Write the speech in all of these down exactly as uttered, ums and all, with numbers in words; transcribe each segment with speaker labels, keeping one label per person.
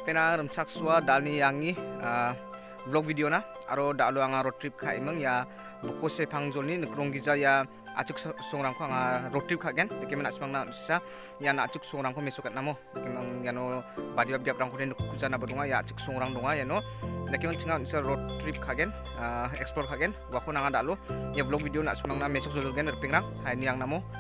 Speaker 1: pena remchak suwa dalni yangi vlog video na aro dalu anga road trip kha imang ya buko se pangjolni nikrong giza ya achuk songrangko anga road trip khagen deke mena asmangna sa ya na achuk songrangko mesokat namo deke mang yano badi biap rangko ne kujana bodonga ya achuk songrang donga yano deke mang chinga sa road trip khagen explore khagen wako nanga dalu ya vlog video na asmangna mesok jolgen rpingrang hai ni yang namo.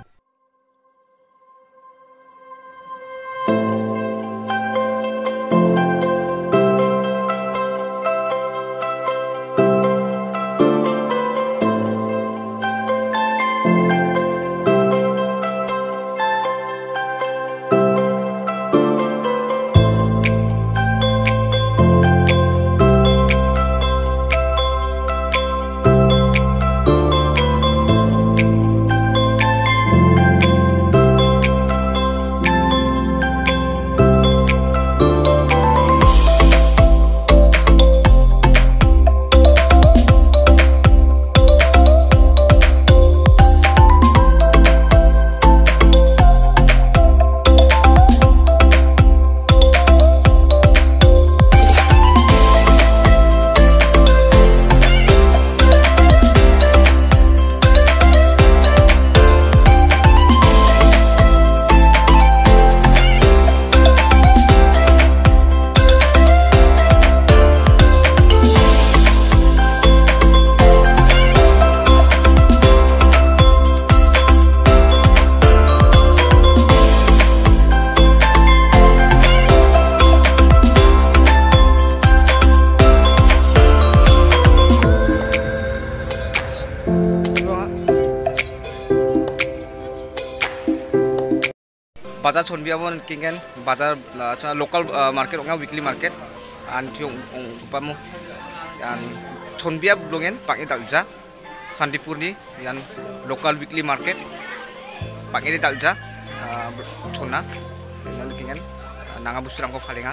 Speaker 1: Bazar Chonbiabon kingen bazar local market onga weekly market an tiong pamu an Chonbiab blongen pakni dalja Sandipurni yan local weekly market pakni dalja chona nan kingen nanga busram ko phalenga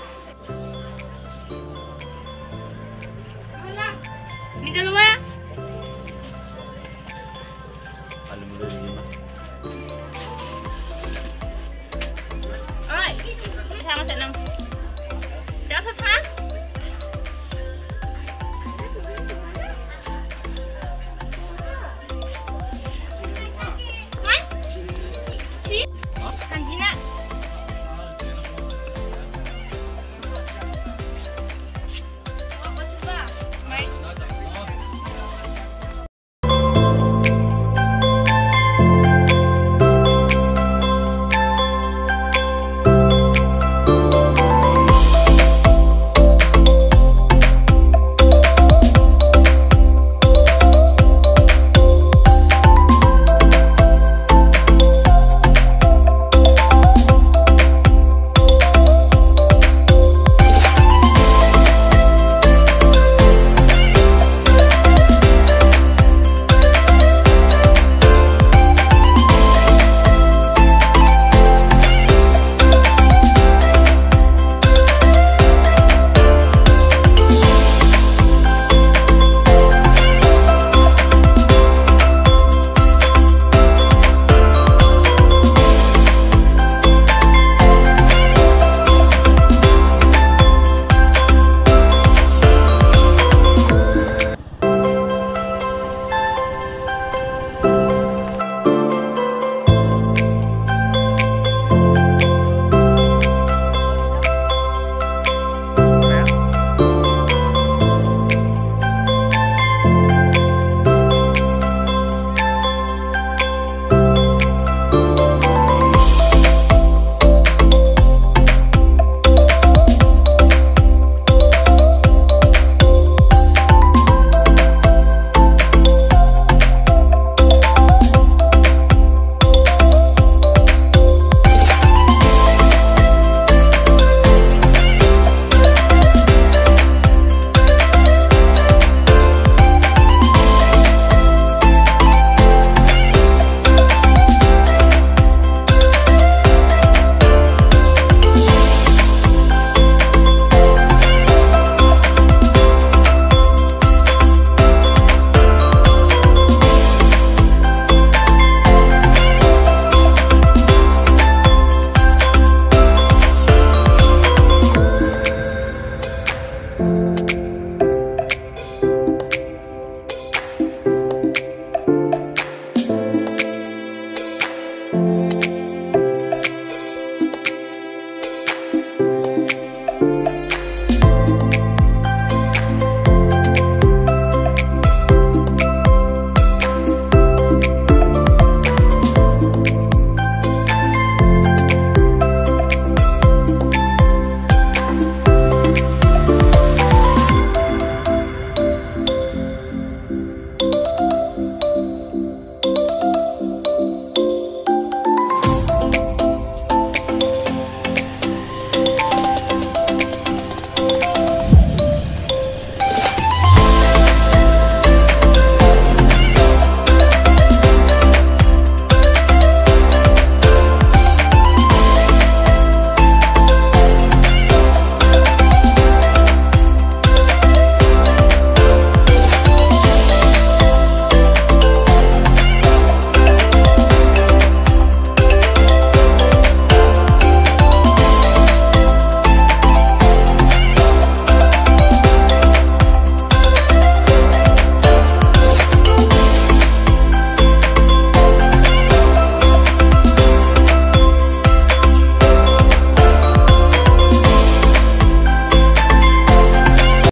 Speaker 2: Nijalwa sama senang. Jangan sesat.